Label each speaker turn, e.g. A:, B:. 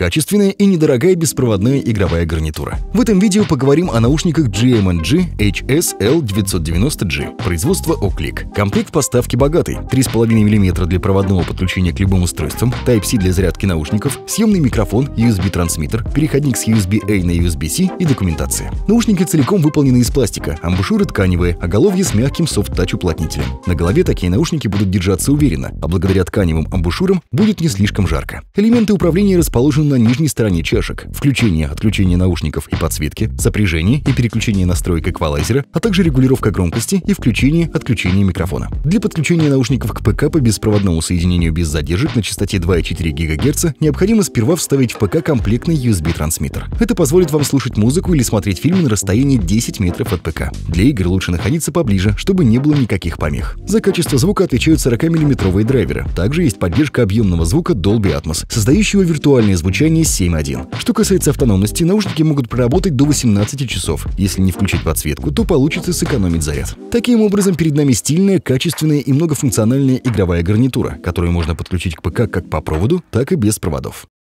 A: Качественная и недорогая беспроводная игровая гарнитура. В этом видео поговорим о наушниках GM&G HS-L990G, производства Oclick. Комплект поставки богатый. 3,5 мм для проводного подключения к любым устройствам, Type-C для зарядки наушников, съемный микрофон, USB-трансмиттер, переходник с USB-A на USB-C и документация. Наушники целиком выполнены из пластика, амбушюры тканевые, оголовье с мягким софт-тач уплотнителем. На голове такие наушники будут держаться уверенно, а благодаря тканевым амбушюрам будет не слишком жарко. Элементы управления расположены на нижней стороне чашек. Включение, отключение наушников и подсветки, сопряжение и переключение настроек эквалайзера, а также регулировка громкости и включение, отключение микрофона. Для подключения наушников к ПК по беспроводному соединению без задержек на частоте 2,4 ГГц необходимо сперва вставить в ПК комплектный USB-трансмиттер. Это позволит вам слушать музыку или смотреть фильмы на расстоянии 10 метров от ПК. Для игр лучше находиться поближе, чтобы не было никаких помех. За качество звука отвечают 40-мм драйверы. Также есть поддержка объемного звука Dolby Atmos, создающего виртуальное звучание 7.1. Что касается автономности, наушники могут проработать до 18 часов. Если не включить подсветку, то получится сэкономить заряд. Таким образом, перед нами стильная, качественная и многофункциональная игровая гарнитура, которую можно подключить к ПК как по проводу, так и без проводов.